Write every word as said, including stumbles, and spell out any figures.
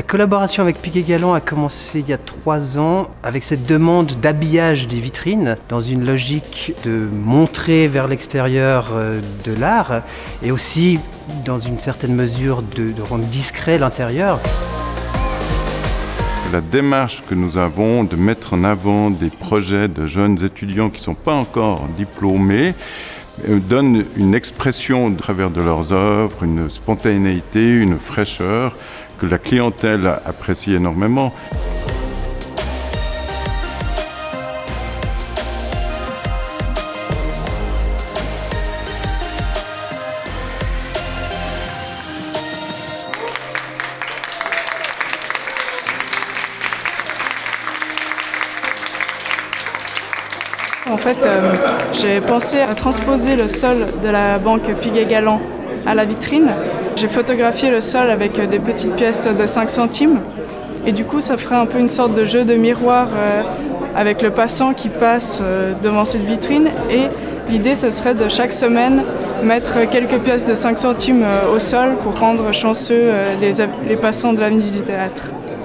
collaboration avec Piguet Galland a commencé il y a trois ans avec cette demande d'habillage des vitrines dans une logique de montrer vers l'extérieur de l'art et aussi dans une certaine mesure de, de rendre discret l'intérieur. La démarche que nous avons de mettre en avant des projets de jeunes étudiants qui ne sont pas encore diplômés donne une expression au travers de leurs œuvres, une spontanéité, une fraîcheur que la clientèle apprécie énormément. En fait, euh, j'ai pensé à transposer le sol de la banque Piguet Galland à la vitrine. J'ai photographié le sol avec des petites pièces de cinq centimes et du coup ça ferait un peu une sorte de jeu de miroir euh, avec le passant qui passe euh, devant cette vitrine, et l'idée ce serait de chaque semaine mettre quelques pièces de cinq centimes euh, au sol pour rendre chanceux euh, les, les passants de l'avenue du Théâtre.